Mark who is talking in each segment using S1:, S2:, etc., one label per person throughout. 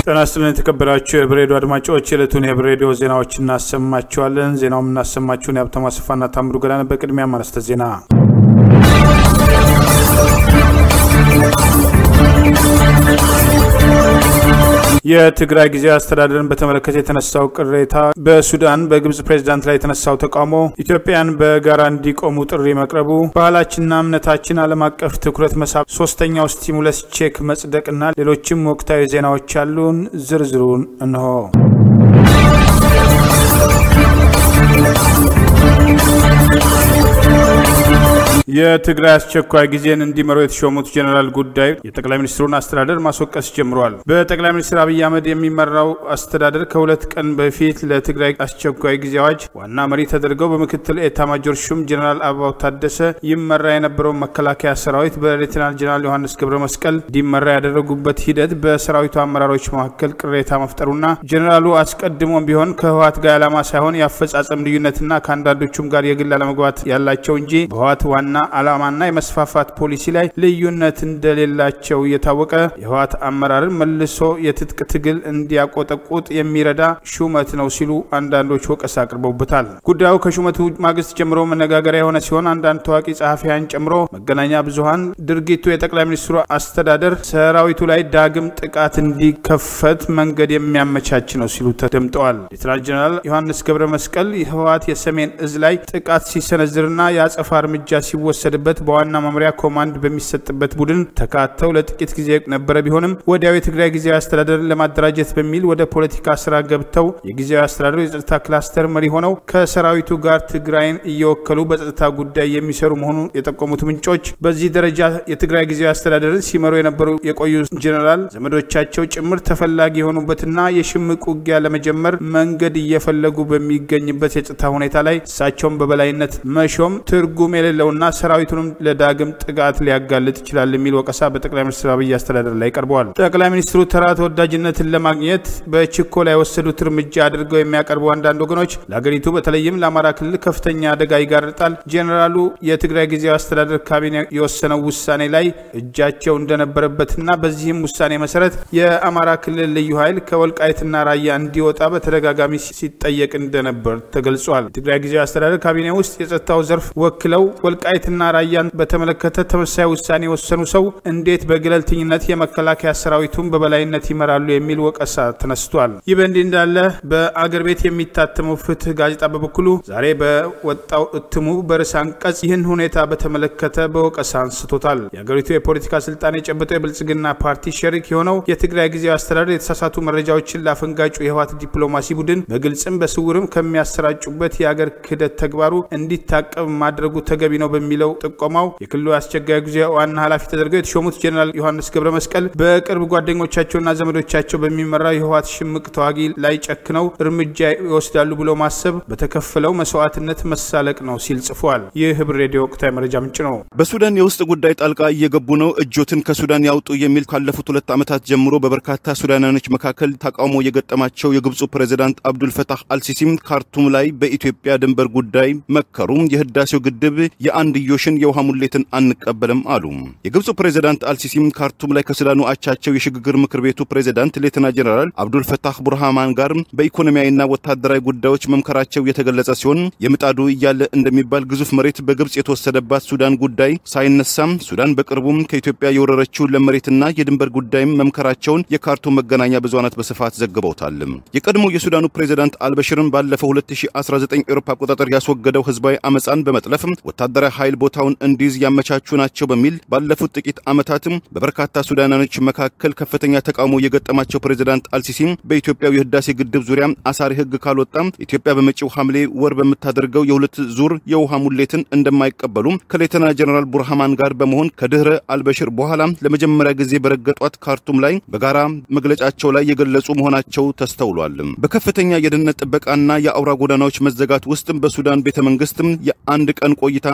S1: ተናስተን የተከበራችሁ የብሬዶ አድማጮች የለቱን የብሬዶ ዜናዎችን እናሰማችኋለን። ዜናውን እናሰማችሁን ያብተማ ሰፋና ታምሩ ገላን በቅድሚያ ማለስተ ዜና የትግራይ ጊዜያዊ አስተዳደርን በተመለከተ የተነሳው ቅሬታ በሱዳን በግብጽ ፕሬዝዳንት ላይ የተነሳው ተቃውሞ ኢትዮጵያን በጋራ እንዲቆሙ ጥሪ መቅረቡ ባህላችንና እምነታችን ዓለም አቀፍ ትኩረት መሳብ ሶስተኛው ስቲሙለስ ቼክ መጽደቅና ሌሎችም ወቅታዊ ዜናዎች አሉን ዝርዝሩን እንሆ የትግራይ አስቸኳይ ጊዜን እንዲመሩ የተሾሙት ጀነራል ጉዳይ የጠቅላይ ሚኒስትሩን አስተዳደር ማስወቀስ ጀምሯል። በጠቅላይ ሚኒስትር አብይ አህመድ የሚመራው አስተዳደር ከሁለት ቀን በፊት ለትግራይ አስቸኳይ ጊዜ አዋጅ ዋና መሪ ተደርገው በምክትል ኤታ ማጆር ሹም ጀነራል አበባው ታደሰ ይመራ የነበረው መከላከያ ሰራዊት በሌተናል ጀነራል ዮሐንስ ገብረ መስቀል እንዲመራ ያደረጉበት ሂደት በሰራዊቱ አመራሮች መካከል ቅሬታ መፍጠሩና ጀነራሉ አስቀድሞም ቢሆን ከህወሓት ጋር ዓላማ ሳይሆን ያፈጻጸም ልዩነትና ከአንዳንዶቹም ጋር የግል አለመግባባት ያላቸው እንጂ በህወሓት ዋና ዓላማና የመስፋፋት ፖሊሲ ላይ ልዩነት እንደሌላቸው የታወቀ የህወሓት አመራርን መልሶ የትጥቅ ትግል እንዲያቆጠቁጥ የሚረዳ ሹመት ነው ሲሉ አንዳንዶች ወቀሳ አቅርበውበታል። ጉዳዩ ከሹመቱ ማግስት ጀምሮ መነጋገሪያ የሆነ ሲሆን አንዳንድ ታዋቂ ጸሐፊያን ጨምሮ መገናኛ ብዙሃን ድርጊቱ የጠቅላይ ሚኒስትሩ አስተዳደር ሰራዊቱ ላይ ዳግም ጥቃት እንዲከፈት መንገድ የሚያመቻች ነው ሲሉ ተደምጠዋል። ሌተናል ጀነራል ዮሐንስ ገብረ መስቀል የህወሓት የሰሜን እዝ ላይ ጥቃት ሲሰነዝርና የአጸፋ እርምጃ ሲወሰድበት በዋና መምሪያ ኮማንድ በሚሰጥበት ቡድን ተካተው ለጥቂት ጊዜ ነበር ቢሆንም ወዲያው የትግራይ ጊዜያዊ አስተዳደርን ለማደራጀት በሚል ወደ ፖለቲካ ስራ ገብተው የጊዜያዊ አስተዳደሩ የጸጥታ ክላስተር መሪ ሆነው ከሰራዊቱ ጋር ትግራይን እየወከሉ በጸጥታ ጉዳይ የሚሰሩ መሆኑን የጠቆሙት ምንጮች በዚህ ደረጃ የትግራይ ጊዜያዊ አስተዳደርን ሲመሩ የነበሩ የቆዩ ጀነራል ዘመዶቻቸው ጭምር ተፈላጊ የሆኑበትና የሽምቅ ውጊያ ለመጀመር መንገድ እየፈለጉ በሚገኝበት የጸጥታ ሁኔታ ላይ እሳቸውን በበላይነት መሾም ትርጉም የሌለውና ሰራዊቱንም ለዳግም ጥቃት ሊያጋልጥ ይችላል የሚል ወቀሳ በጠቅላይ ሚኒስትር አብይ አስተዳደር ላይ ቀርበዋል። ጠቅላይ ሚኒስትሩ ተራ ተወዳጅነትን ለማግኘት በችኮላ የወሰዱት እርምጃ አድርገው የሚያቀርቡ አንዳንድ ወገኖች ለሀገሪቱ በተለይም ለአማራ ክልል ከፍተኛ አደጋ ይጋርጣል፣ ጀነራሉ የትግራይ ጊዜያዊ አስተዳደር ካቢኔ የወሰነው ውሳኔ ላይ እጃቸው እንደነበረበትና በዚህም ውሳኔ መሰረት የአማራ ክልል ልዩ ኃይል ከወልቃይትና ራያ እንዲወጣ በተደጋጋሚ ሲጠየቅ እንደነበር ተገልጿል። የትግራይ ጊዜያዊ አስተዳደር ካቢኔ ውስጥ የጸጥታው ዘርፍ ወክለው ወልቃይትና ራያን በተመለከተ ተመሳሳይ ውሳኔ የወሰኑ ሰው እንዴት በገለልተኝነት የመከላከያ ሰራዊቱን በበላይነት ይመራሉ የሚል ወቀሳ ተነስቷል። ይህ በእንዲህ እንዳለ በአገር ቤት የሚታተመው ፍትህ ጋዜጣ በበኩሉ ዛሬ በወጣው እትሙ በርዕሰ አንቀጽ ይህን ሁኔታ በተመለከተ በወቀሳ አንስቶታል። የአገሪቱ የፖለቲካ ስልጣን የጨበጠው የብልጽግና ፓርቲ ሸሪክ የሆነው የትግራይ ጊዜያዊ አስተዳደር የተሳሳቱ መረጃዎችን ላፈንጋጩ የህወሓት ዲፕሎማሲ ቡድን በግልጽም በስውርም ከሚያሰራጩበት የአገር ክህደት ተግባሩ እንዲታቀብ ማድረጉ ተገቢ ነው በሚለው ጥቆማው የክልሉ አስቸጋሪ ጊዜ ዋና ኃላፊ ተደርገው የተሾሙት ጀነራል ዮሐንስ ገብረ መስቀል በቅርብ ጓደኞቻቸውና ዘመዶቻቸው በሚመራው የህወሓት ሽምቅ ተዋጊ ላይ ጨክነው እርምጃ ይወስዳሉ ብሎ ማሰብ በተከፈለው መስዋዕትነት መሳለቅ ነው ሲል ጽፏል። ይህ ህብር ሬዲዮ ወቅታዊ መረጃ ምንጭ ነው።
S2: በሱዳን የውስጥ ጉዳይ ጣልቃ እየገቡ ነው፣ እጆትን ከሱዳን ያውጡ የሚል ካለፉት 2 ዓመታት ጀምሮ በበርካታ ሱዳናኖች መካከል ተቃውሞ የገጠማቸው የግብጹ ፕሬዝዳንት አብዱል ፈታህ አልሲሲም ካርቱም ላይ በኢትዮጵያ ድንበር ጉዳይ መከሩ። የህዳሴው ግድብ የአንድዮሽን የውሃ ሙሌትን አንቀበልም አሉ። የግብጹ ፕሬዝዳንት አልሲሲም ካርቱም ላይ ከሱዳኑ አቻቸው የሽግግር ምክር ቤቱ ፕሬዝዳንት ሌተናል ጀነራል አብዱል ፈታህ ቡርሃን ጋር በኢኮኖሚያዊና ወታደራዊ ጉዳዮች መምከራቸው የተገለጸ ሲሆን የምጣዱ እያለ እንደሚባል ግዙፍ መሬት በግብጽ የተወሰደባት ሱዳን ጉዳይ ሳይነሳም ሱዳን በቅርቡም ከኢትዮጵያ የወረረችው ለመሬትና የድንበር ጉዳይም መምከራቸውን የካርቱም መገናኛ ብዙሃናት በስፋት ዘግበውታል። የቀድሞ የሱዳኑ ፕሬዝዳንት አልበሽርም ባለፈው 2019 አውሮፓ አቆጣጠር ያስወገደው ህዝባዊ አመጻን በመጥለፍ ወታደራዊ ኃይል ቦታውን እንዲዝ ያመቻቹ ናቸው በሚል ባለፉት ጥቂት ዓመታትም በበርካታ ሱዳናኖች መካከል ከፍተኛ ተቃውሞ የገጠማቸው ፕሬዝዳንት አልሲሲም በኢትዮጵያው የህዳሴ ግድብ ዙሪያ አሳሪ ህግ ካልወጣም ኢትዮጵያ በመጪው ሐምሌ ወር በመታደርገው የሁለት ዙር የውሃ ሙሌትን እንደማይቀበሉ ከሌተናል ጀነራል ቡርሃን ጋር በመሆን ከድህረ አልበሽር በኋላ ለመጀመሪያ ጊዜ በረገጧት ካርቱም ላይ በጋራ መግለጫቸው ላይ የገለጹ መሆናቸው ተስተውሏል። በከፍተኛ የደህንነት ጥበቃና የአውራ ጎዳናዎች መዘጋት ውስጥ በሱዳን ቤተመንግስት የአንድ ቀን ቆይታ አድርገው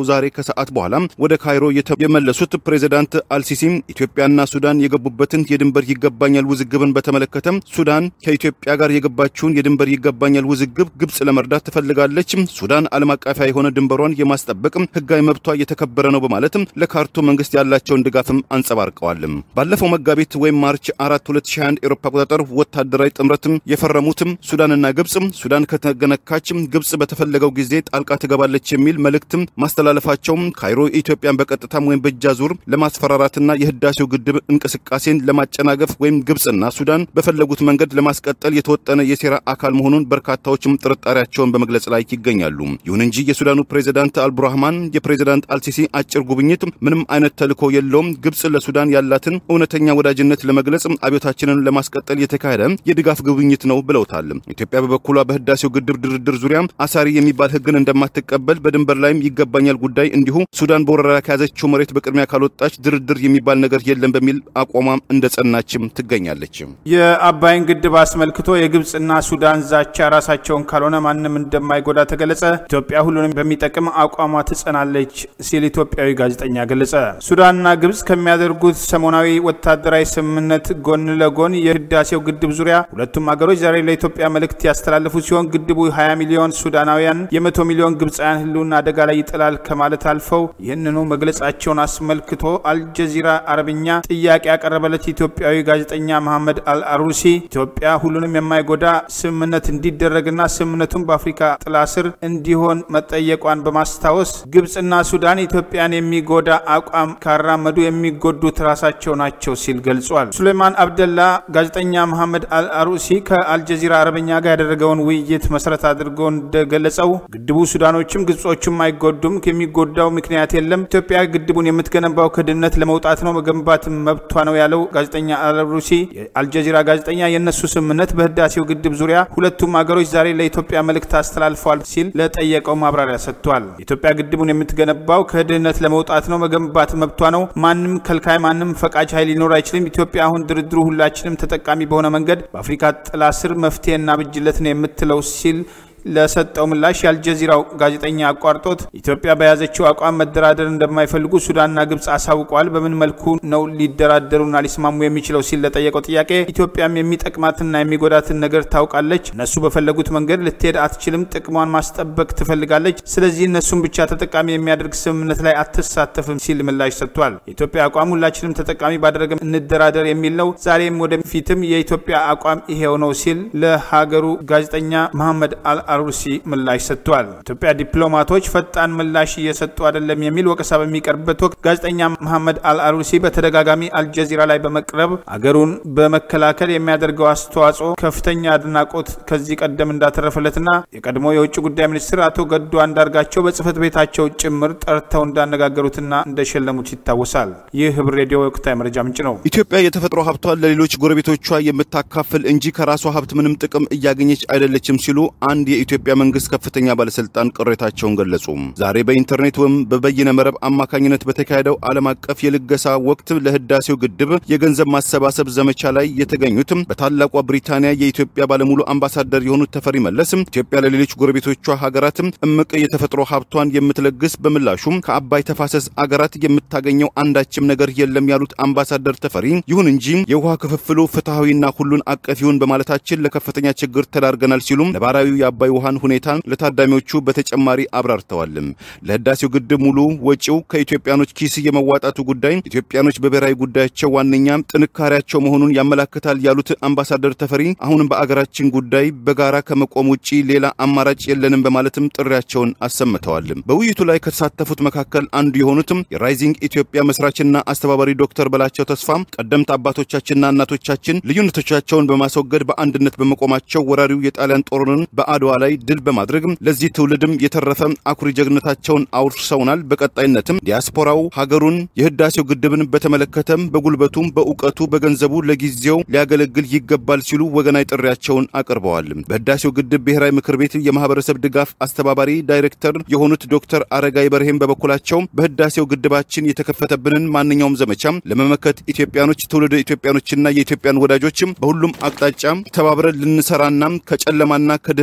S2: ተነስተው ዛሬ ከሰዓት በኋላ ወደ ካይሮ የመለሱት ፕሬዝዳንት አልሲሲ ኢትዮጵያና ሱዳን የገቡበትን የድንበር ይገባኛል ውዝግብን በተመለከተ ሱዳን ከኢትዮጵያ ጋር የገባችውን የድንበር ይገባኛል ውዝግብ ግብጽ ለመርዳት ትፈልጋለች፣ ሱዳን ዓለም አቀፋዊ የሆነ ድንበሯን የማስጠበቅ ህጋዊ መብቷ የተከበረ ነው በማለት ለካርቱም መንግስት ያላቸውን ድጋፍም አንጸባርቀዋል። ባለፈው መጋቢት ወይም ማርች 4 2021 ኤሮፓ አቆጣጠር ወታደራዊ ጥምረትም የፈረሙትም ሱዳንና ግብጽ ሱዳን ከተገነካች ግብጽ በተፈለገው ጊዜ ጣልቃ ትገባለች የሚል መልእክትም ማስተላለፋቸው ካይሮ ኢትዮጵያን በቀጥታም ወይም በእጃዙር ለማስፈራራትና የህዳሴው ግድብ እንቅስቃሴን ለማጨናገፍ ወይም ግብጽና ሱዳን በፈለጉት መንገድ ለማስቀጠል የተወጠነ የሴራ አካል መሆኑን በርካታዎችም ጥርጣሬያቸውን በመግለጽ ላይ ይገኛሉ። ይሁን እንጂ የሱዳኑ ፕሬዝዳንት አልቡርሃን የፕሬዝዳንት አልሲሲ አጭር ጉብኝት ምንም አይነት ተልዕኮ የለውም፣ ግብጽ ለሱዳን ያላትን እውነተኛ ወዳጅነት ለመግለጽ አብዮታችንን ለማስቀጠል የተካሄደ የድጋፍ ጉብኝት ነው ብለውታል። ኢትዮጵያ በበኩሏ በህዳሴው ግድብ ድርድር ዙሪያ አሳሪ የሚባል ህግን እንደማትቀበል በድንበር ላይም ይገባኛል ጉዳይ እንዲሁ ሱዳን በወረራ ከያዘችው መሬት በቅድሚያ ካልወጣች ድርድር የሚባል ነገር የለም በሚል አቋሟም እንደጸናችም ትገኛለች።
S1: የአባይን ግድብ አስመልክቶ የግብጽና ሱዳን ዛቻ ራሳቸውን ካልሆነ ማንም እንደማይጎዳ ተገለጸ። ኢትዮጵያ ሁሉንም በሚጠቅም አቋሟ ትጸናለች ሲል ኢትዮጵያዊ ጋዜጠኛ ገለጸ። ሱዳንና ግብጽ ከሚያደርጉት ሰሞናዊ ወታደራዊ ስምምነት ጎን ለጎን የህዳሴው ግድብ ዙሪያ ሁለቱም ሀገሮች ዛሬ ለኢትዮጵያ መልእክት ያስተላለፉ ሲሆን ግድቡ 20 ሚሊዮን ሱዳናውያን የ100 ሚሊዮን ግብጻውያን ህልውና አደጋ ላይ ይጥላል ከማለት አልፈው ይህንኑ መግለጻቸውን አስመልክቶ አልጀዚራ አረብኛ ጥያቄ ያቀረበለት ኢትዮጵያዊ ጋዜጠኛ መሐመድ አልአሩሲ ኢትዮጵያ ሁሉንም የማይጎዳ ስምምነት እንዲደረግና ስምምነቱን በአፍሪካ ጥላ ስር እንዲሆን መጠየቋን በማስታወስ ግብጽና ሱዳን ኢትዮጵያን የሚጎዳ አቋም ካራመዱ የሚጎዱት ራሳቸው ናቸው ሲል ገልጿል። ሱሌማን አብደላ ጋዜጠኛ መሐመድ አልአሩሲ ከአልጀዚራ አረብኛ ጋር ያደረገውን ውይይት መሰረት አድርጎ እንደገለጸው ግድቡ ሱዳኖችም ግብጾችም አይጎዱም፣ የሚጎዳው ምክንያት የለም፣ ኢትዮጵያ ግድቡን የምትገነባው ከድህነት ለመውጣት ነው፣ መገንባት መብቷ ነው ያለው ጋዜጠኛ አልአሩሲ የአልጀዚራ ጋዜጠኛ የነሱ ስምምነት በህዳሴው ግድብ ዙሪያ ሁለቱም ሀገሮች ዛሬ ለኢትዮጵያ መልእክት አስተላልፈዋል ሲል ለጠየቀው ማብራሪያ ሰጥቷል። ኢትዮጵያ ግድቡን የምትገነባው ከድህነት ለመውጣት ነው፣ መገንባት መብቷ ነው፣ ማንም ከልካይ ማንም ፈቃጅ ኃይል ሊኖር አይችልም፣ ኢትዮጵያ አሁን ድርድሩ ሁላችንም ተጠቃሚ በሆነ መንገድ በአፍሪካ ጥላ ስር መፍትሄና ብጅለት ነው የምትለው ሲል ለሰጠው ምላሽ የአልጀዚራው ጋዜጠኛ አቋርጦት ኢትዮጵያ በያዘችው አቋም መደራደር እንደማይፈልጉ ሱዳንና ግብጽ አሳውቀዋል፣ በምን መልኩ ነው ሊደራደሩና ሊስማሙ የሚችለው ሲል ለጠየቀው ጥያቄ ኢትዮጵያም የሚጠቅማትና የሚጎዳትን ነገር ታውቃለች፣ እነሱ በፈለጉት መንገድ ልትሄድ አትችልም፣ ጥቅሟን ማስጠበቅ ትፈልጋለች፣ ስለዚህ እነሱን ብቻ ተጠቃሚ የሚያደርግ ስምምነት ላይ አትሳተፍም ሲል ምላሽ ሰጥቷል። የኢትዮጵያ አቋም ሁላችንም ተጠቃሚ ባደረገ እንደራደር የሚል ነው፣ ዛሬም ወደፊትም የኢትዮጵያ አቋም ይሄው ነው ሲል ለሀገሩ ጋዜጠኛ መሐመድ አልአሩሲ ምላሽ ሰጥቷል። ኢትዮጵያ ዲፕሎማቶች ፈጣን ምላሽ እየሰጡ አይደለም የሚል ወቀሳ በሚቀርብበት ወቅት ጋዜጠኛ መሐመድ አልአሩሲ በተደጋጋሚ አልጀዚራ ላይ በመቅረብ አገሩን በመከላከል የሚያደርገው አስተዋጽኦ ከፍተኛ አድናቆት ከዚህ ቀደም እንዳተረፈለትና የቀድሞ የውጭ ጉዳይ ሚኒስትር አቶ ገዱ አንዳርጋቸው በጽህፈት ቤታቸው ጭምር ጠርተው እንዳነጋገሩትና እንደሸለሙት ይታወሳል። ይህ ህብር ሬዲዮ ወቅታዊ መረጃ ምንጭ ነው።
S2: ኢትዮጵያ የተፈጥሮ ሀብቷን ለሌሎች ጎረቤቶቿ የምታካፍል እንጂ ከራሷ ሀብት ምንም ጥቅም እያገኘች አይደለችም ሲሉ አንድ የኢትዮጵያ መንግስት ከፍተኛ ባለስልጣን ቅሬታቸውን ገለጹ። ዛሬ በኢንተርኔት ወይም በበይነ መረብ አማካኝነት በተካሄደው ዓለም አቀፍ የልገሳ ወቅት ለህዳሴው ግድብ የገንዘብ ማሰባሰብ ዘመቻ ላይ የተገኙት በታላቋ ብሪታንያ የኢትዮጵያ ባለሙሉ አምባሳደር የሆኑት ተፈሪ መለስ ኢትዮጵያ ለሌሎች ጎረቤቶቿ ሀገራት እምቅ የተፈጥሮ ሀብቷን የምትለግስ በምላሹም ከአባይ ተፋሰስ አገራት የምታገኘው አንዳችም ነገር የለም ያሉት አምባሳደር ተፈሪ ይሁን እንጂ የውሃ ክፍፍሉ ፍትሃዊና ሁሉን አቀፍ ይሁን በማለታችን ለከፍተኛ ችግር ተዳርገናል ሲሉ ነባራዊ የአባይ ውሃን ሁኔታን ለታዳሚዎቹ በተጨማሪ አብራርተዋል። ለህዳሴው ግድብ ሙሉ ወጪው ከኢትዮጵያኖች ኪስ የመዋጣቱ ጉዳይ ኢትዮጵያኖች በብሔራዊ ጉዳያቸው ዋነኛ ጥንካሬያቸው መሆኑን ያመለክታል ያሉት አምባሳደር ተፈሪ አሁንም በአገራችን ጉዳይ በጋራ ከመቆም ውጪ ሌላ አማራጭ የለንም በማለትም ጥሪያቸውን አሰምተዋል። በውይይቱ ላይ ከተሳተፉት መካከል አንዱ የሆኑት የራይዚንግ ኢትዮጵያ መስራችና አስተባባሪ ዶክተር በላቸው ተስፋ ቀደምት አባቶቻችንና እናቶቻችን ልዩነቶቻቸውን በማስወገድ በአንድነት በመቆማቸው ወራሪው የጣሊያን ጦርን በአድዋ ላይ ድል በማድረግ ለዚህ ትውልድም የተረፈ አኩሪ ጀግንነታቸውን አውርሰውናል። በቀጣይነትም ዲያስፖራው ሀገሩን የህዳሴው ግድብን በተመለከተም በጉልበቱም በእውቀቱ በገንዘቡ ለጊዜው ሊያገለግል ይገባል ሲሉ ወገናዊ ጥሪያቸውን አቀርበዋል። በህዳሴው ግድብ ብሔራዊ ምክር ቤት የማህበረሰብ ድጋፍ አስተባባሪ ዳይሬክተር የሆኑት ዶክተር አረጋይ በርሄም በበኩላቸው በህዳሴው ግድባችን የተከፈተብንን ማንኛውም ዘመቻ ለመመከት ኢትዮጵያኖች ትውልደ ኢትዮጵያኖችና የኢትዮጵያን ወዳጆችም በሁሉም አቅጣጫ ተባብረን ልንሰራና ከጨለማና ከድህነትም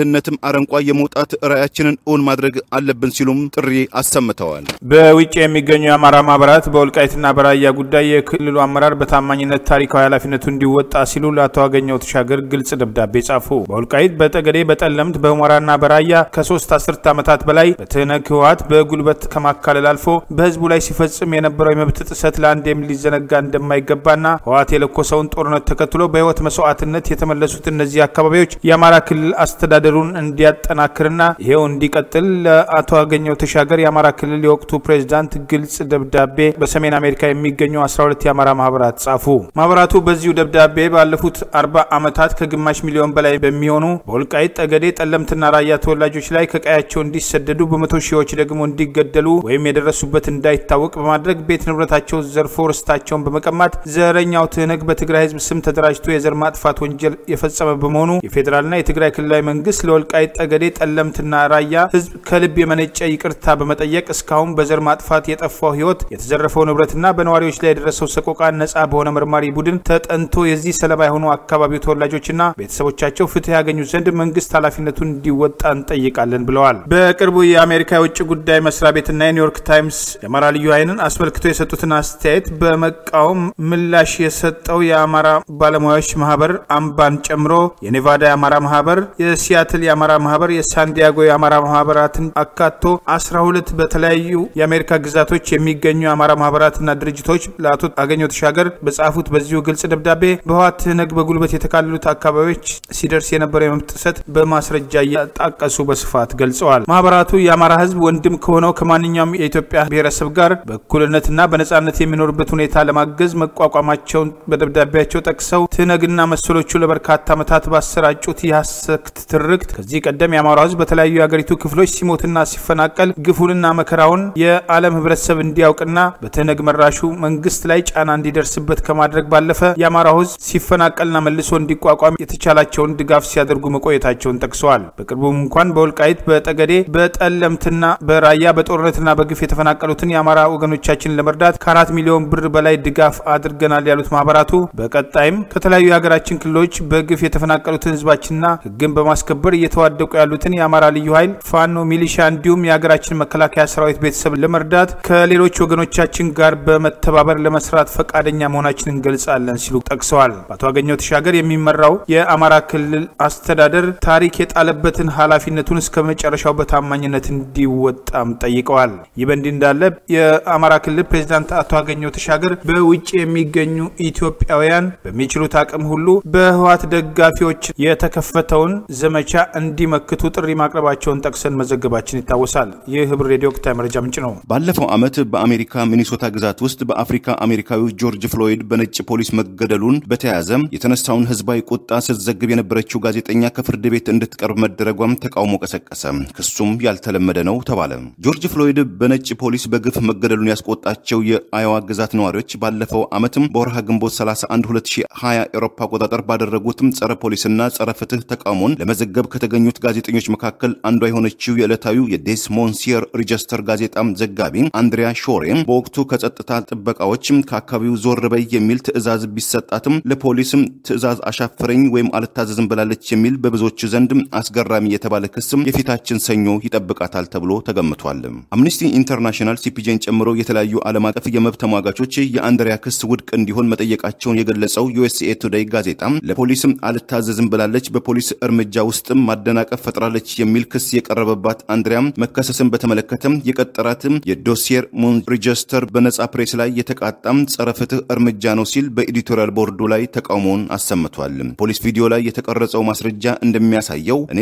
S2: አረንቋ የመውጣት ራዕያችንን እውን ማድረግ አለብን ሲሉም ጥሪ አሰምተዋል።
S1: በውጭ የሚገኙ የአማራ ማህበራት በወልቃይትና በራያ ጉዳይ የክልሉ አመራር በታማኝነት ታሪካዊ ኃላፊነቱ እንዲወጣ ሲሉ ለአቶ አገኘሁ ተሻገር ግልጽ ደብዳቤ ጻፉ። በወልቃይት፣ በጠገዴ፣ በጠለምት፣ በሁመራና በራያ ከ3 አስርት ዓመታት በላይ በትህነግ ህወሓት በጉልበት ከማካለል አልፎ በህዝቡ ላይ ሲፈጽም የነበረው የመብት ጥሰት ለአንዴም ሊዘነጋ እንደማይገባና ህወሓት የለኮሰውን ጦርነት ተከትሎ በህይወት መስዋዕትነት የተመለሱት እነዚህ አካባቢዎች የአማራ ክልል አስተዳደሩን እንዲያጠናክርና ይሄው እንዲቀጥል ለአቶ አገኘሁ ተሻገር የአማራ ክልል የወቅቱ ፕሬዝዳንት ግልጽ ደብዳቤ በሰሜን አሜሪካ የሚገኙ 12 የአማራ ማህበራት ጻፉ። ማህበራቱ በዚሁ ደብዳቤ ባለፉት 40 ዓመታት ከግማሽ ሚሊዮን በላይ በሚሆኑ በወልቃይት፣ ጠገዴ፣ ጠለምትና ራያ ተወላጆች ላይ ከቀያቸው እንዲሰደዱ በመቶ ሺዎች ደግሞ እንዲገደሉ ወይም የደረሱበት እንዳይታወቅ በማድረግ ቤት ንብረታቸው ዘርፎ ርስታቸውን በመቀማት ዘረኛው ትህነግ በትግራይ ህዝብ ስም ተደራጅቶ የዘር ማጥፋት ወንጀል የፈጸመ በመሆኑ የፌዴራልና የትግራይ ክልላዊ መንግስት ለወልቃይት፣ ጠገዴ፣ ጠለምትና ራያ ህዝብ ከልብ የመነጨ ይቅርታ በመጠየቅ እስካሁን በዘር ማጥፋት የጠፋው ህይወት፣ የተዘረፈው ንብረትና በነዋሪዎች ላይ የደረሰው ሰቆቃ ነጻ በሆነ መርማሪ ቡድን ተጠንቶ የዚህ ሰለባ የሆኑ አካባቢው ተወላጆችና ቤተሰቦቻቸው ፍትህ ያገኙ ዘንድ መንግስት ኃላፊነቱን እንዲወጣ እንጠይቃለን ብለዋል። በቅርቡ የአሜሪካ የውጭ ጉዳይ መስሪያ ቤትና የኒውዮርክ ታይምስ የአማራ ልዩ ኃይልን አስመልክቶ የሰጡትን አስተያየት በመቃወም ምላሽ የሰጠው የአማራ ባለሙያዎች ማህበር አምባን ጨምሮ የኔቫዳ የአማራ ማህበር፣ የሲያትል የአማራ ማህበር፣ የሳንዲያጎ የአማራ ማህበራትን አካቶ 12 በተለያዩ የአሜሪካ ግዛቶች የሚገኙ የአማራ ማህበራትና ድርጅቶች ለአቶ አገኘሁ ተሻገር በጻፉት በዚሁ ግልጽ ደብዳቤ በህወሓት ትህነግ በጉልበት የተካለሉት አካባቢዎች ሲደርስ የነበረው የመብት ጥሰት በማስረጃ እያጣቀሱ በስፋት ገልጸዋል። ማህበራቱ የአማራ ህዝብ ወንድም ከሆነው ከማንኛውም የኢትዮጵያ ብሔረሰብ ጋር በእኩልነትና በነጻነት የሚኖርበት ሁኔታ ለማገዝ መቋቋማቸውን በደብዳቤያቸው ጠቅሰው ትህነግና መሰሎቹ ለበርካታ ዓመታት ባሰራጩት የሐሰት ትርክት ከዚህ ቀደም የአማራ ህዝብ በተለያዩ የአገሪቱ ክፍሎች ሲሞትና ሲፈናቀል ግፉንና መከራውን የዓለም ህብረተሰብ እንዲያውቅና በትህነግ መራሹ መንግስት ላይ ጫና እንዲደርስበት ከማድረግ ባለፈ የአማራ ህዝብ ሲፈናቀልና መልሶ እንዲቋቋም የተቻላቸውን ድጋፍ ሲያደርጉ መቆየታቸውን ጠቅሰዋል። በቅርቡም እንኳን በወልቃይት፣ በጠገዴ፣ በጠለምትና በራያ በጦርነትና በግፍ የተፈናቀሉትን የአማራ ወገኖቻችንን ለመርዳት ከ4 ሚሊዮን ብር በላይ ድጋፍ አድርገናል ያሉት ማህበራቱ በቀጣይም ከተለያዩ የሀገራችን ክልሎች በግፍ የተፈናቀሉትን ህዝባችንና ህግን በማስከበር እየተዋደቁ ያሉትን የአማራ ልዩ ኃይል፣ ፋኖ፣ ሚሊሻ እንዲሁም የሀገራችን መከላከያ ሰራዊት ቤተሰብ ለመርዳት ከሌሎች ወገኖቻችን ጋር በመተባበር ለመስራት ፈቃደኛ መሆናችንን እንገልጻለን ሲሉ ጠቅሰዋል። አቶ አገኘሁ ተሻገር የሚመራው የአማራ ክልል አስተዳደር ታሪክ የጣለበትን ኃላፊነቱን እስከ መጨረሻው በታማኝነት እንዲወጣም ጠይቀዋል። ይህ በእንዲህ እንዳለ የአማራ ክልል ፕሬዝዳንት አቶ አገኘሁ ተሻገር በውጭ የሚገኙ ኢትዮጵያውያን በሚችሉት አቅም ሁሉ በህወሓት ደጋፊዎች የተከፈተውን ዘመቻ እንዲመክቱ ጥሪ ማቅረባቸውን ጠቅሰን መዘገባችን ይታወሳል። ይህ ህብር ሬዲዮ ወቅታዊ መረጃ ምንጭ ነው።
S2: ባለፈው ዓመት በአሜሪካ ሚኒሶታ ግዛት ውስጥ በአፍሪካ አሜሪካዊ ጆርጅ ፍሎይድ በነጭ ፖሊስ መገደሉን በተያያዘ የተነሳውን ህዝባዊ ቁጣ ስትዘግብ የነበረችው ጋዜጠኛ ከፍርድ ቤት እንድትቀርብ መደረጓም ተቃውሞ ቀሰቀሰ። ክሱም ያልተለመደ ነው ተባለ። ጆርጅ ፍሎይድ በነጭ ፖሊስ በግፍ መገደሉን ያስቆጣቸው የአይዋ ግዛት ነዋሪዎች ባለፈው ዓመትም በወርሃ ግንቦት 31 2020 አውሮፓ አቆጣጠር ባደረጉትም ጸረ ፖሊስና ጸረ ፍትህ ተቃውሞን ለመዘገብ ከተገኙት ጋዜጠኞች መካከል አንዷ የሆነችው የዕለታዊው የዴስ ሞንሲየር ሪጅስተር ጋዜጣም ዘጋቢ አንድሪያ ሾሬ በወቅቱ ከጸጥታ ጥበቃዎች ከአካባቢው ዞር በይ የሚል ትዕዛዝ ቢሰጣትም ለፖሊስም ትዕዛዝ አሻፈረኝ ወይም አልታዘዝም ብላለች የሚል በብዙዎች ዘንድ አስገራሚ የተባለ ክስም የፊታችን ሰኞ ይጠብቃታል ተብሎ ተገምቷል። አምነስቲ ኢንተርናሽናል ሲፒጄን ጨምሮ የተለያዩ ዓለም አቀፍ የመብት ተሟጋቾች የአንድሪያ ክስ ውድቅ እንዲሆን መጠየቃቸውን የገለጸው USA ቱዴይ ጋዜጣ ለፖሊስም አልታዘዝም ብላለች፣ በፖሊስ እርምጃ ውስጥም ማደናቀፍ ፈጥራለች የሚል ክስ የቀረበባት አንድሪያ መከሰስን በተመለከተ የቀጠራት የዶሲየር ሞን ሪጅስተር በነጻ ፕሬስ ላይ የተቃጣም ጸረ ፍትህ እርምጃ ነው ሲል በኤዲቶሪያል ቦርዱ ላይ ተቃውሞውን አሰምቷል። ፖሊስ ቪዲዮ ላይ የተቀረጸው ማስረጃ እንደሚያሳየው እኔ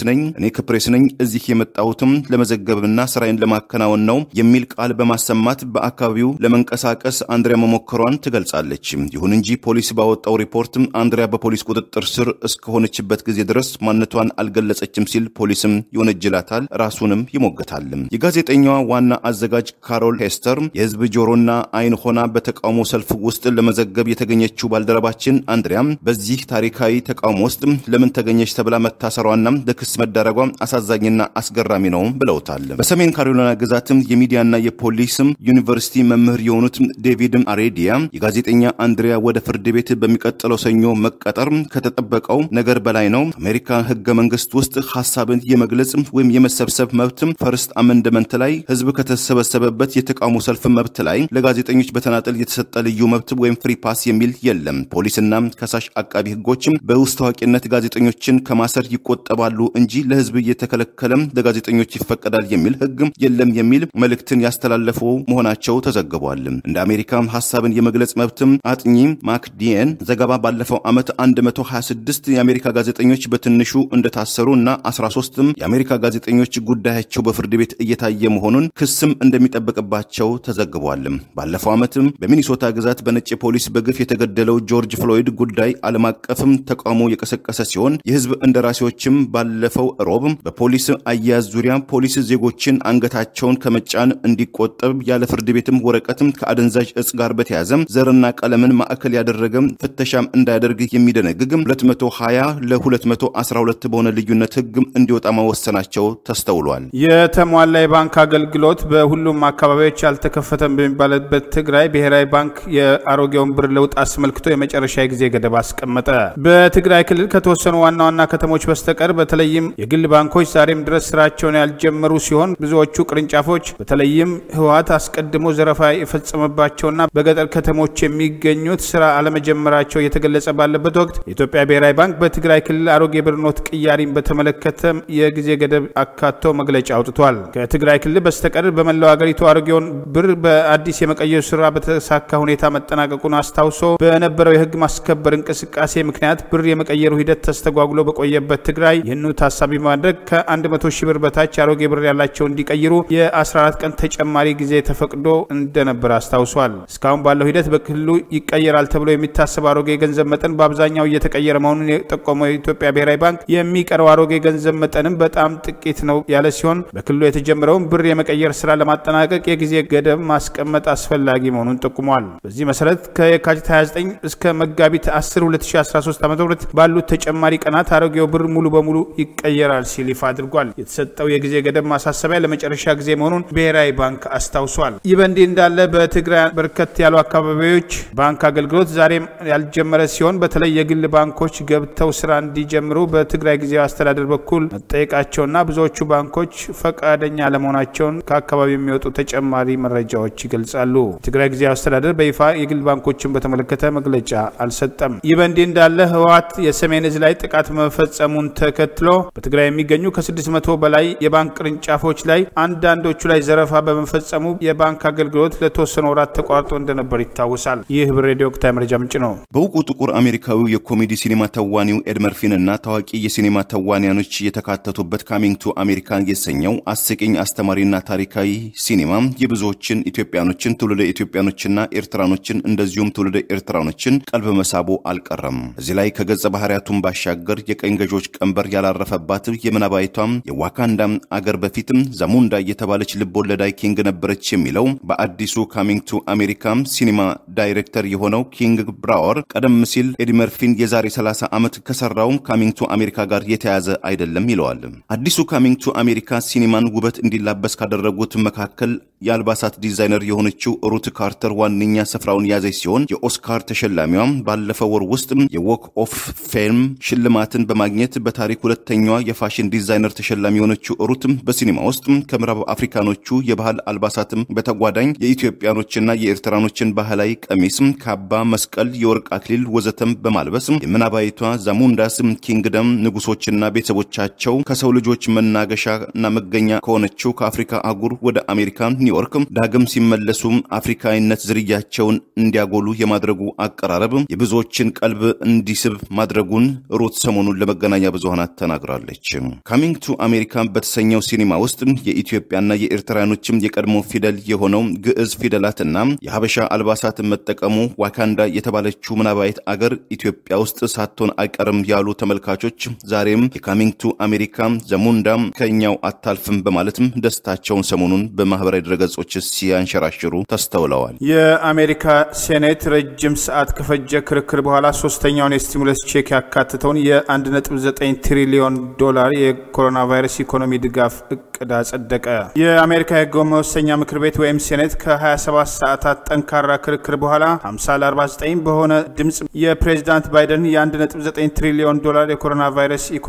S2: ከፕሬስ ነኝ እዚህ የመጣሁትም ለመዘገብና ስራዬን ለማከናወን ነው የሚል ቃል በማሰማት በአካባቢው ለመንቀሳቀስ አንድሪያ መሞከሯን ትገልጻለች። ይሁን እንጂ ፖሊስ ባወጣው ሪፖርት አንድሪያ በፖሊስ ቁጥጥር ስር እስከሆነችበት ጊዜ ድረስ ማንነቷን አልገለጸችም ሲል ፖሊስም ይወነጅላታል፣ ራሱንም ይሞገታል። የጋዜጠኛዋ ዋና አዘጋጅ ካሮል ሄስተር የህዝብ ጆሮና አይን ሆና በተቃውሞ ሰልፍ ውስጥ ለመዘገብ የተገኘችው ባልደረባችን አንድሪያ በዚህ ታሪካዊ ተቃውሞ ውስጥ ለምን ተገኘች ተብላ መታሰሯና ለክስ መዳረጓ አሳዛኝና አስገራሚ ነው ብለውታል። በሰሜን ካሮላይና ግዛትም የሚዲያና የፖሊስም ዩኒቨርሲቲ መምህር የሆኑት ዴቪድ አሬዲያ የጋዜጠኛ አንድሪያ ወደ ፍርድ ቤት በሚቀጥለው ሰኞ መቀጠር ከተጠበቀው ነገር በላይ ነው፣ አሜሪካ ህገ መንግስቱ መንግስት ውስጥ ሐሳብን የመግለጽ ወይም የመሰብሰብ መብት ፈርስት አመንድመንት ላይ ህዝብ ከተሰበሰበበት የተቃውሞ ሰልፍ መብት ላይ ለጋዜጠኞች በተናጠል የተሰጠ ልዩ መብት ወይም ፍሪ ፓስ የሚል የለም። ፖሊስና ከሳሽ አቃቢ ህጎችም በውስጥ ታዋቂነት ጋዜጠኞችን ከማሰር ይቆጠባሉ እንጂ ለህዝብ እየተከለከለ ለጋዜጠኞች ይፈቀዳል የሚል ህግ የለም የሚል መልእክትን ያስተላለፉ መሆናቸው ተዘግቧል። እንደ አሜሪካ ሐሳብን የመግለጽ መብት አጥኚ ማክዲየን ዘገባ ባለፈው ዓመት 126 የአሜሪካ ጋዜጠኞች በትንሹ እንደታሰሩና 13 የአሜሪካ ጋዜጠኞች ጉዳያቸው በፍርድ ቤት እየታየ መሆኑን ክስም እንደሚጠበቅባቸው ተዘግቧል። ባለፈው ዓመት በሚኒሶታ ግዛት በነጭ ፖሊስ በግፍ የተገደለው ጆርጅ ፍሎይድ ጉዳይ ዓለም አቀፍም ተቃውሞ የቀሰቀሰ ሲሆን የህዝብ እንደራሴዎችም ባለፈው ሮብ በፖሊስ አያያዝ ዙሪያ ፖሊስ ዜጎችን አንገታቸውን ከመጫን እንዲቆጠብ ያለ ፍርድ ቤትም ወረቀትም ከአደንዛዥ እጽ ጋር በተያያዘ ዘርና ቀለምን ማዕከል ያደረገ ፍተሻም እንዳያደርግ የሚደነግግ 220 ለ212 በሆነ ልዩነት ህግ እንዲወጣ መወሰናቸው ተስተውሏል።
S1: የተሟላ የባንክ አገልግሎት በሁሉም አካባቢዎች ያልተከፈተም በሚባልበት ትግራይ ብሔራዊ ባንክ የአሮጌውን ብር ለውጥ አስመልክቶ የመጨረሻ ጊዜ ገደብ አስቀመጠ። በትግራይ ክልል ከተወሰኑ ዋና ዋና ከተሞች በስተቀር በተለይም የግል ባንኮች ዛሬም ድረስ ስራቸውን ያልጀመሩ ሲሆን ብዙዎቹ ቅርንጫፎች በተለይም ህወሓት አስቀድሞ ዘረፋ የፈጸመባቸውና በገጠር ከተሞች የሚገኙት ስራ አለመጀመራቸው የተገለጸ ባለበት ወቅት የኢትዮጵያ ብሔራዊ ባንክ በትግራይ ክልል አሮጌ ብር ኖት ቅያሪን በተመለከተ የጊዜ ገደብ አካቶ መግለጫ አውጥቷል። ከትግራይ ክልል በስተቀር በመላው ሀገሪቱ አሮጌውን ብር በአዲስ የመቀየር ስራ በተሳካ ሁኔታ መጠናቀቁን አስታውሶ በነበረው የህግ ማስከበር እንቅስቃሴ ምክንያት ብር የመቀየሩ ሂደት ተስተጓጉሎ በቆየበት ትግራይ ይህንኑ ታሳቢ ማድረግ ከ100 ሺህ ብር በታች አሮጌ ብር ያላቸው እንዲቀይሩ የ14 ቀን ተጨማሪ ጊዜ ተፈቅዶ እንደነበር አስታውሷል። እስካሁን ባለው ሂደት በክልሉ ይቀየራል ተብሎ የሚታሰብ አሮጌ ገንዘብ መጠን በአብዛኛው እየተቀየረ መሆኑን የጠቆመው የኢትዮጵያ ብሔራዊ ባንክ የሚቀረው አሮጌ ገንዘብ መጠንም በጣም ጥቂት ነው ያለ ሲሆን በክልሉ የተጀመረውን ብር የመቀየር ስራ ለማጠናቀቅ የጊዜ ገደብ ማስቀመጥ አስፈላጊ መሆኑን ጠቁሟል። በዚህ መሰረት ከየካቲት 29 እስከ መጋቢት 10 2013 ዓ.ም ባሉት ተጨማሪ ቀናት አሮጌው ብር ሙሉ በሙሉ ይቀየራል ሲል ይፋ አድርጓል። የተሰጠው የጊዜ ገደብ ማሳሰቢያ ለመጨረሻ ጊዜ መሆኑን ብሔራዊ ባንክ አስታውሷል። ይህ በእንዲህ እንዳለ በትግራይ በርከት ያሉ አካባቢዎች ባንክ አገልግሎት ዛሬም ያልጀመረ ሲሆን በተለይ የግል ባንኮች ገብተው ስራ እንዲጀምሩ በትግራይ ጊዜያዊ አስተዳደር በኩል መጠየቃቸውና ብዙዎቹ ባንኮች ፈቃደኛ አለመሆናቸውን ከአካባቢው የሚወጡ ተጨማሪ መረጃዎች ይገልጻሉ። ትግራይ ጊዜያዊ አስተዳደር በይፋ የግል ባንኮችን በተመለከተ መግለጫ አልሰጠም። ይህ በእንዲህ እንዳለ ህወሓት የሰሜን ዕዝ ላይ ጥቃት መፈጸሙን ተከትሎ በትግራይ የሚገኙ ከ600 በላይ የባንክ ቅርንጫፎች ላይ አንዳንዶቹ ላይ ዘረፋ በመፈጸሙ የባንክ አገልግሎት ለተወሰኑ ወራት ተቋርጦ እንደነበር ይታወሳል። ይህ ህብር ሬዲዮ ወቅታዊ መረጃ ምንጭ ነው።
S2: በውቁ ጥቁር አሜሪካዊው የኮሜዲ ሲኔማ ተዋኒው ኤድ መርፊን እና ታዋቂ የሲኔማ ተዋኒያኖች የተካተቱበት ካሚንግ ቱ አሜሪካን የተሰኘው አስቂኝ አስተማሪና ታሪካዊ ሲኔማ የብዙዎችን ኢትዮጵያኖችን ትውልደ ኢትዮጵያኖችና ኤርትራኖችን እንደዚሁም ትውልደ ኤርትራኖችን ቀልብ መሳቡ አልቀረም። እዚህ ላይ ከገጸ ባህሪያቱን ባሻገር የቀኝ ገዦች ቀንበር ያላረፈባት የምናባይቷም የዋካንዳ አገር በፊትም ዛሙንዳ የተባለች ልቦለዳይ ኪንግ ነበረች የሚለው በአዲሱ ካሚንግ ቱ አሜሪካ ሲኔማ ዳይሬክተር የሆነው ኪንግ ብራወር ቀደም ሲል ኤዲ መርፊን የዛሬ 30 ዓመት ከሰራው ካሚንግ ቱ አሜሪካ ጋር የተያዘ አይደለም ይለዋል። አዲሱ ካሚንግ ቱ አሜሪካ ሲኔማን ውበት እንዲላበስ ካደረጉት መካከል የአልባሳት ዲዛይነር የሆነችው ሩት ካርተር ዋነኛ ስፍራውን ያዘች ሲሆን የኦስካር ተሸላሚዋ ባለፈው ወር ውስጥ የዎክ ኦፍ ፌም ሽልማትን በማግኘት በታሪክ ሁለተኛዋ የፋሽን ዲዛይነር ተሸላሚ የሆነችው ሩት በሲኔማ ውስጥ ከምዕራብ አፍሪካኖቹ የባህል አልባሳትም በተጓዳኝ የኢትዮጵያኖችና የኤርትራኖችን ባህላዊ ቀሚስ፣ ካባ፣ መስቀል፣ የወርቅ አክሊል ወዘተም በማልበስ የምናባይቷ ዛሙንዳስ ኪንግደም ንጉሶችና ቤተሰቦቻቸው ከሰው ልጆች መናገሻና መገኛ ከሆነችው ከአፍሪካ አህጉር ወደ አሜሪካ ኒውዮርክ ዳግም ሲመለሱ አፍሪካዊነት ዝርያቸውን እንዲያጎሉ የማድረጉ አቀራረብ የብዙዎችን ቀልብ እንዲስብ ማድረጉን ሩት ሰሞኑን ለመገናኛ ብዙሃናት ተናግራለች። ካሚንግ ቱ አሜሪካ በተሰኘው ሲኔማ ውስጥ የኢትዮጵያና የኤርትራኖችም የቀድሞ ፊደል የሆነው ግዕዝ ፊደላትና የሀበሻ አልባሳት መጠቀሙ ዋካንዳ የተባለችው ምናባይት አገር ኢትዮጵያ ውስጥ ሳትሆን አይቀርም ያሉ ተመልካቾች ዛሬም የካሚንግ ቱ አሜሪካ ዛሙንዳ ከኛው አታልፍም በማለትም ደስታቸውን ሰሞኑን በማህበራዊ ድረገጾች ሲያንሸራሽሩ ተስተውለዋል።
S1: የአሜሪካ ሴኔት ረጅም ሰዓት ከፈጀ ክርክር በኋላ ሶስተኛውን የስቲሙለስ ቼክ ያካተተውን የ1.9 ትሪሊዮን ዶላር የኮሮና ቫይረስ ኢኮኖሚ ድጋፍ እቅድ አጸደቀ። የአሜሪካ የህግ መወሰኛ ምክር ቤት ወይም ሴኔት ከ27 ሰዓታት ጠንካራ ክርክር በኋላ 50 ለ49 በሆነ ድምጽ የፕሬዝዳንት ባይደን የ1.9 ትሪሊዮን ዶላር የኮሮና ቫይረስ ኢኮኖሚ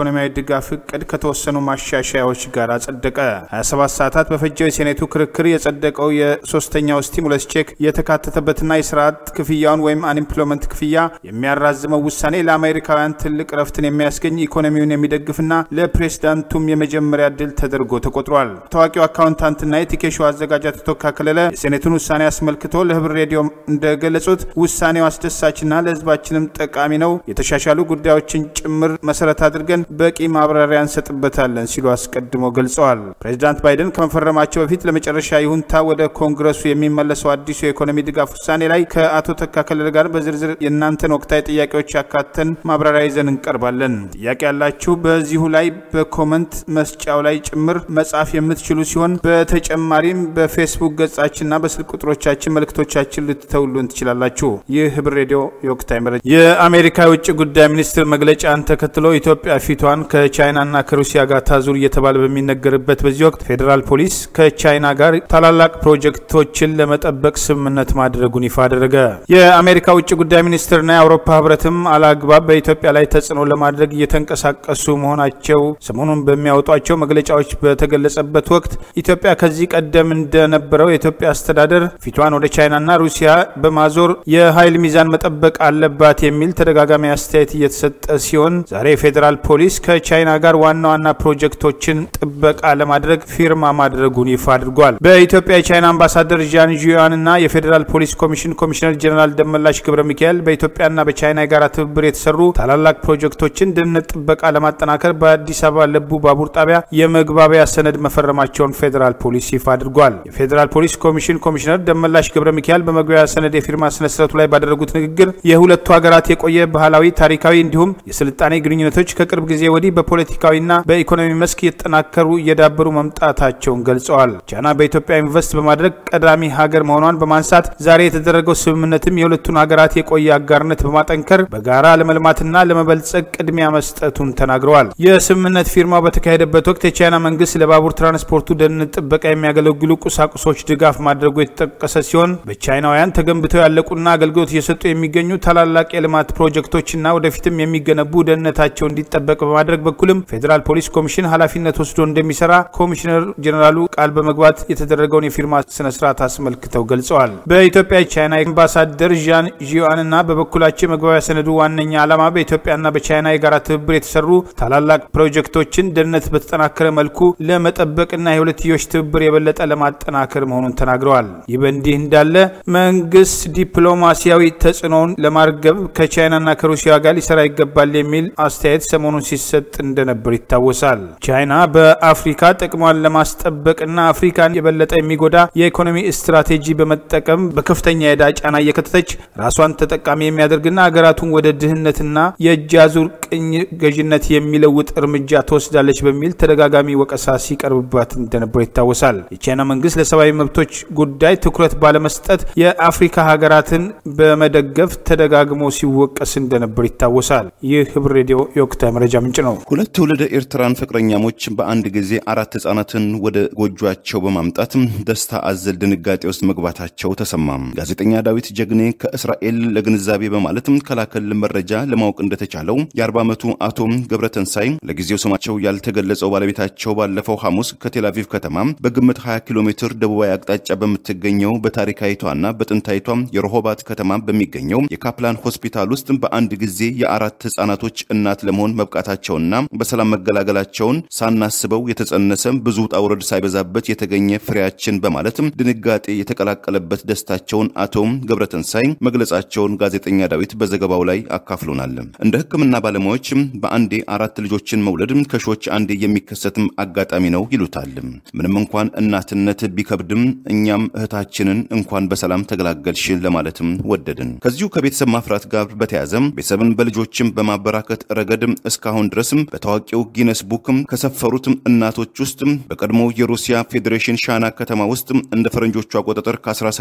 S1: ኢኮኖሚያዊ ድጋፍ እቅድ ከተወሰኑ ማሻሻያዎች ጋር አጸደቀ። 27 ሰዓታት በፈጀው የሴኔቱ ክርክር የጸደቀው የሶስተኛው ስቲሙለስ ቼክ የተካተተበትና የስርዓት ክፍያውን ወይም አንኤምፕሎይመንት ክፍያ የሚያራዝመው ውሳኔ ለአሜሪካውያን ትልቅ ረፍትን የሚያስገኝ ኢኮኖሚውን የሚደግፍና ለፕሬዝዳንቱም የመጀመሪያ ድል ተደርጎ ተቆጥሯል። ታዋቂው አካውንታንትና የቲኬሾ አዘጋጅ አቶ ተካ ከለለ የሴኔቱን ውሳኔ አስመልክቶ ለህብር ሬዲዮ እንደገለጹት ውሳኔው አስደሳችና ለህዝባችንም ጠቃሚ ነው፣ የተሻሻሉ ጉዳዮችን ጭምር መሰረት አድርገን በቂ ማብራሪያ እንሰጥበታለን ሲሉ አስቀድሞ ገልጸዋል። ፕሬዝዳንት ባይደን ከመፈረማቸው በፊት ለመጨረሻ ይሁንታ ወደ ኮንግረሱ የሚመለሰው አዲሱ የኢኮኖሚ ድጋፍ ውሳኔ ላይ ከአቶ ተካ ከለለ ጋር በዝርዝር የእናንተን ወቅታዊ ጥያቄዎች ያካተን ማብራሪያ ይዘን እንቀርባለን። ጥያቄ ያላችሁ በዚሁ ላይ በኮመንት መስጫው ላይ ጭምር መጻፍ የምትችሉ ሲሆን በተጨማሪም በፌስቡክ ገጻችንና በስልክ ቁጥሮቻችን መልእክቶቻችን ልትተውሉን ትችላላችሁ። ይህ ህብር ሬዲዮ የወቅታዊ መረጃ። የአሜሪካ የውጭ ጉዳይ ሚኒስትር መግለጫን ተከትሎ ኢትዮጵያ ፊቷን ከቻይናና ከሩሲያ ጋር ታዙር እየተባለ በሚነገርበት በዚህ ወቅት ፌዴራል ፖሊስ ከቻይና ጋር ታላላቅ ፕሮጀክቶችን ለመጠበቅ ስምምነት ማድረጉን ይፋ አደረገ። የአሜሪካ ውጭ ጉዳይ ሚኒስትርና የአውሮፓ ህብረትም አላግባብ በኢትዮጵያ ላይ ተጽዕኖ ለማድረግ እየተንቀሳቀሱ መሆናቸው ሰሞኑን በሚያወጧቸው መግለጫዎች በተገለጸበት ወቅት ኢትዮጵያ ከዚህ ቀደም እንደነበረው የኢትዮጵያ አስተዳደር ፊቷን ወደ ቻይናና ሩሲያ በማዞር የኃይል ሚዛን መጠበቅ አለባት የሚል ተደጋጋሚ አስተያየት እየተሰጠ ሲሆን ዛሬ ፌዴራል ፖሊስ ከቻይና ጋር ዋና ዋና ፕሮጀክቶችን ጥበቃ ለማድረግ ፊርማ ማድረጉን ይፋ አድርጓል። በኢትዮጵያ የቻይና አምባሳደር ዣን ዢዩአንና የፌዴራል ፖሊስ ኮሚሽን ኮሚሽነር ጀነራል ደመላሽ ገብረ ሚካኤል በኢትዮጵያና በቻይና የጋራ ትብብር የተሰሩ ታላላቅ ፕሮጀክቶችን ደህንነት ጥበቃ ለማጠናከር በአዲስ አበባ ለቡ ባቡር ጣቢያ የመግባቢያ ሰነድ መፈረማቸውን ፌዴራል ፖሊስ ይፋ አድርጓል። የፌዴራል ፖሊስ ኮሚሽን ኮሚሽነር ደመላሽ ገብረ ሚካኤል በመግባቢያ ሰነድ የፊርማ ስነ ስርዓቱ ላይ ባደረጉት ንግግር የሁለቱ ሀገራት የቆየ ባህላዊ፣ ታሪካዊ እንዲሁም የስልጣኔ ግንኙነቶች ከቅርብ ጊዜ ወዲህ በፖለቲካዊና በኢኮኖሚ መስክ እየተጠናከሩ እየዳበሩ መምጣታቸውን ገልጸዋል። ቻይና በኢትዮጵያ ኢንቨስት በማድረግ ቀዳሚ ሀገር መሆኗን በማንሳት ዛሬ የተደረገው ስምምነትም የሁለቱን ሀገራት የቆየ አጋርነት በማጠንከር በጋራ ለመልማትና ለመበልጸግ ቅድሚያ መስጠቱን ተናግረዋል። የስምምነት ፊርማው በተካሄደበት ወቅት የቻይና መንግስት ለባቡር ትራንስፖርቱ ደህንነት ጥበቃ የሚያገለግሉ ቁሳቁሶች ድጋፍ ማድረጉ የተጠቀሰ ሲሆን በቻይናውያን ተገንብተው ያለቁና አገልግሎት እየሰጡ የሚገኙ ታላላቅ የልማት ፕሮጀክቶችና ወደፊትም የሚገነቡ ደህንነታቸው እንዲጠበቅ በማድረግ በኩልም ፌዴራል ፖሊስ ኮሚሽን ኃላፊነት ወስዶ እንደሚሰራ ኮሚሽነር ጀነራሉ ቃል በመግባት የተደረገውን የፊርማ ስነ ስርዓት አስመልክተው ገልጸዋል። በኢትዮጵያ የቻይና አምባሳደር ዣን ዢዩአንና በበኩላቸው መግባቢያ ሰነዱ ዋነኛ ዓላማ በኢትዮጵያና በቻይና የጋራ ትብብር የተሰሩ ታላላቅ ፕሮጀክቶችን ደህንነት በተጠናከረ መልኩ ለመጠበቅና የሁለትዮሽ ትብብር የበለጠ ለማጠናከር መሆኑን ተናግረዋል። ይህ በእንዲህ እንዳለ መንግስት ዲፕሎማሲያዊ ተጽዕኖውን ለማርገብ ከቻይናና ከሩሲያ ጋር ሊሰራ ይገባል የሚል አስተያየት ሰሞኑን ሲሰጥ እንደነበር ይታወሳል። ቻይና በአፍሪካ ጥቅሟን ለማስጠበቅና አፍሪካን የበለጠ የሚጎዳ የኢኮኖሚ ስትራቴጂ በመጠቀም በከፍተኛ የዕዳ ጫና እየከተተች ራሷን ተጠቃሚ የሚያደርግና ሀገራቱን ወደ ድህነትና የእጅ አዙር ቅኝ ገዥነት የሚለውጥ እርምጃ ትወስዳለች በሚል ተደጋጋሚ ወቀሳ ሲቀርብባት እንደነበር ይታወሳል። የቻይና መንግስት ለሰብአዊ መብቶች ጉዳይ ትኩረት ባለመስጠት የአፍሪካ ሀገራትን በመደገፍ ተደጋግሞ ሲወቀስ እንደነበር ይታወሳል። ይህ ህብር ሬዲዮ የወቅታዊ መረጃ ምንጭ ነው።
S2: ሁለት ትውልደ ኤርትራን ፍቅረኛሞች በአንድ ጊዜ 4 ህጻናትን ወደ ጎጆአቸው በማምጣት ደስታ አዘል ድንጋጤ ውስጥ መግባታቸው ተሰማ። ጋዜጠኛ ዳዊት ጀግኔ ከእስራኤል ለግንዛቤ በማለት ከላከል መረጃ ለማወቅ እንደተቻለው የ40 ዓመቱ አቶ ገብረተንሳይ ለጊዜው ስማቸው ያልተገለጸው ባለቤታቸው ባለፈው ሐሙስ ከቴልአቪቭ ከተማ በግምት 20 ኪሎ ሜትር ደቡባዊ አቅጣጫ በምትገኘው በታሪካዊቷና በጥንታዊቷ የሮሆባት ከተማ በሚገኘው የካፕላን ሆስፒታል ውስጥ በአንድ ጊዜ የ4 ህጻናቶች እናት ለመሆን መብቃታቸውና በሰላም መገላገላቸውን ሳናስበው የተጸነሰ ብዙ ጣውረድ ሳይበዛበት የተገኘ ፍሬያችን በማለት ድንጋጤ የተቀላቀለበት ደስታቸውን አቶ ገብረተንሳይ መግለጻቸውን ጋዜጠኛ ዳዊት በዘገባው ላይ አካፍሎናል። እንደ ህክምና ባለሙያዎች በአንዴ 4 ልጆችን መውለድ ከሾች አንዴ የሚከሰትም አጋጣሚ ነው ይሉታል። ምንም እንኳን እናትነት ቢከብድም እኛም እህታችንን እንኳን በሰላም ተገላገልሽ ለማለትም ወደድን። ከዚሁ ከቤተሰብ ማፍራት ጋር በተያያዘ ቤተሰብን በልጆችም በማበራከት ረገድ እስካሁን ድረስም በታዋቂው ጊነስ ቡክም ከሰፈሩት እናቶች ውስጥ በቀድሞ የሩሲያ ፌዴሬሽን ሻና ከተማ ውስጥ እንደ ፈረንጆቹ አቆጣጠር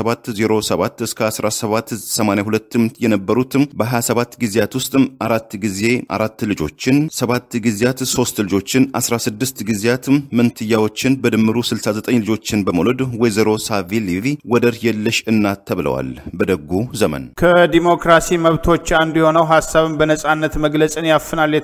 S2: ከ1707 እስከ 1782 የነበሩት በ27 ጊዜያት ውስጥ 4 ጊዜ 4 ልጆችን፣ 7 ጊዜያት 3 ልጆችን፣ 16 ጊዜያት መንትያዎችን በድምሩ 69 ልጆችን በመውለድ ወይዘሮ ሳቪሊቪ ወደር የለሽ እናት ተብለዋል። በደጉ ዘመን
S1: ከዲሞክራሲ መብቶች አንዱ የሆነው ሐሳብን በነጻነት መግለጽን ያፍናል የተባለው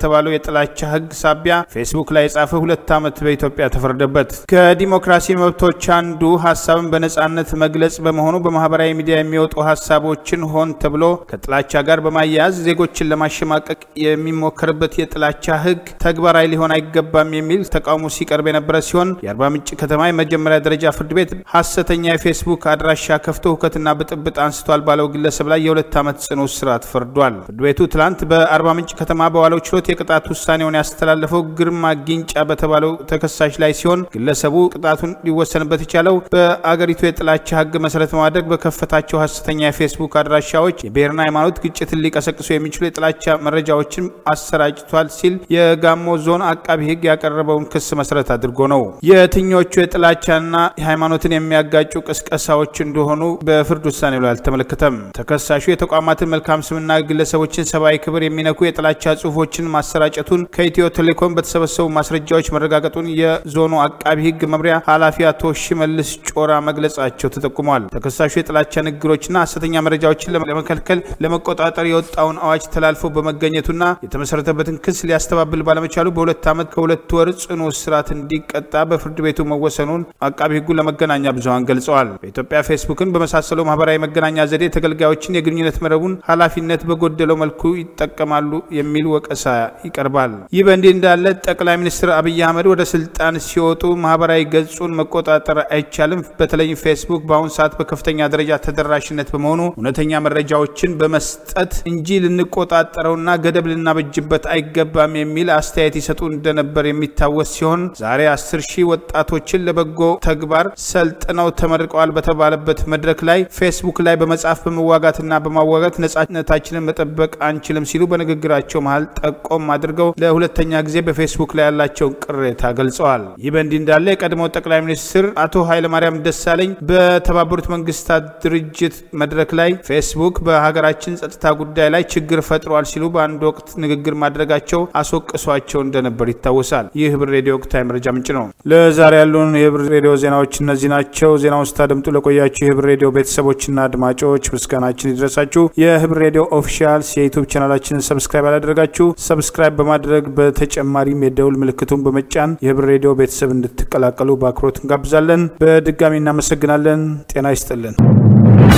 S1: የጥላቻ ህግ ሳቢያ ፌስቡክ ላይ የጻፈ 2 ዓመት በኢትዮጵያ ተፈረደበት። ከዲሞክራሲ መብቶች አንዱ ሐሳብን በነጻነት መግለጽ በመሆኑ በማህበራዊ ሚዲያ የሚወጡ ሐሳቦችን ሆን ተብሎ ከጥላቻ ጋር በማያያዝ ዜጎችን ለማሸማቀቅ የሚሞከርበት የጥላቻ ህግ ተግባራዊ ሊሆን አይገባም የሚል ተቃውሞ ሲቀርብ የነበረ ሲሆን የአርባ ምንጭ ከተማ የመጀመሪያ ደረጃ ፍርድ ቤት ሐሰተኛ የፌስቡክ አድራሻ ከፍቶ ሁከትና ብጥብጥ አንስቷል ባለው ግለሰብ ላይ የ2 ዓመት ጽኑ እስራት ፈርዷል። ፍርድ ቤቱ ትላንት በአርባ ምንጭ ከተማ በዋለው ችሎት የቅጣት ውሳኔውን ያስተላለፈው ግርማ ጊንጫ በተባለው ተከሳሽ ላይ ሲሆን ግለሰቡ ቅጣቱን ሊወሰንበት የቻለው በአገሪቱ የጥላቻ ህግ መሰረት በማድረግ በከፈታቸው ሐሰተኛ የፌስቡክ አድራሻዎች የብሔርና ሃይማኖት ግጭትን ሊቀሰቅሱ የሚችሉ የጥላቻ መረጃዎችን አሰራጭቷል ሲል የጋሞ ዞን አቃቢ ህግ ያቀረበውን ክስ መሰረት አድርጎ ነው። የትኞቹ የጥላቻና ሃይማኖትን የሚያጋጩ ቅስቀሳዎች እንደሆኑ በፍርድ ውሳኔው ላይ አልተመለከተም። ተከሳሹ የተቋማትን መልካም ስምና ግለሰቦችን ሰብአዊ ክብር የሚነኩ የጥላቻ ጽሁፎችን ማሰራጨቱን ከኢትዮ ቴሌኮም በተሰበሰቡ ማስረጃዎች መረጋገጡን የዞኑ አቃቢ ህግ መምሪያ ኃላፊ አቶ ሽመልስ ጮራ መግለጻቸው ተጠቁሟል። ተከሳሹ የጥላቻ ንግግሮችና ሐሰተኛ መረጃዎችን ለመከልከል ለመቆጣጠር የወጣውን አዋጅ ተላልፎ በመገኘቱና የተመሰረተበትን ክስ ሊያስተባብል ባለመቻሉ በ2 ዓመት ከ2 ወር ጽኑ እስራት እንዲቀጣ በፍርድ ቤቱ መወሰኑን አቃቢ ህጉ ለመገናኛ ብዙሃን ገልጸዋል። በኢትዮጵያ ፌስቡክን በመሳሰለው ማህበራዊ መገናኛ ዘዴ ተገልጋዮችን የግንኙነት መረቡን ኃላፊነት በጎደለው መልኩ ይጠቀማሉ የሚል ወቀሳ ይቀርባል። ይህ በእንዲህ እንዳለ ጠቅላይ ሚኒስትር አብይ አህመድ ወደ ስልጣን ሲወጡ ማህበራዊ ገጹን መቆጣጠር አይቻልም፣ በተለይም ፌስቡክ በአሁን ሰዓት በከፍተኛ ደረጃ ተደራሽነት በመሆኑ እውነተኛ መረጃዎችን በመስጠት እንጂ ልንቆጣጠረውና ገደብ ልናበጅበት አይገባም የሚል አስተያየት ይሰጡ እንደነበር የሚታወስ ሲሆን ዛሬ 10,000 ወጣቶችን ለበጎ ተግባር ሰልጥነው ተመርቀዋል በተባለበት መድረክ ላይ ፌስቡክ ላይ በመጻፍ በመዋጋትና በማዋጋት ነጻነታችንን መጠበቅ አንችልም ሲሉ በንግግራቸው መሃል ጠቆም አድርገው ለሁለተኛ ጊዜ በፌስቡክ ላይ ያላቸውን ቅሬታ ገልጸዋል። ይህ በእንዲህ እንዳለ የቀድሞው ጠቅላይ ሚኒስትር አቶ ኃይለማርያም ደሳለኝ በተባበሩት መንግስታት ድርጅት መድረክ ላይ ፌስቡክ በሀገራችን ጸጥታ ጉዳይ ላይ ችግር ፈጥሯል ሲሉ በአንድ ወቅት ንግግር ማድረጋቸው አስወቅሷቸው እንደነበር ይታወሳል። ይህ ህብር ሬዲዮ ወቅታዊ መረጃ ምንጭ ነው። ለዛሬ ያሉን የህብር ሬዲዮ ዜናዎች እነዚህ ናቸው። ዜናውን ስታደምጡ ለቆያችሁ የህብር ሬዲዮ ቤተሰቦችና አድማጮች ምስጋናችን ይድረሳችሁ። የህብር ሬዲዮ ኦፊሻል የዩቲዩብ ቻናላችንን ሰብስክራይብ ያላደረጋችሁ ሰብስክራይብ በማድረግ በተጨማሪም የደውል ምልክቱን በመጫን የህብር ሬዲዮ ቤተሰብ እንድትቀላቀሉ በአክብሮት እንጋብዛለን። በድጋሚ እናመሰግናለን። ጤና ይስጥልን።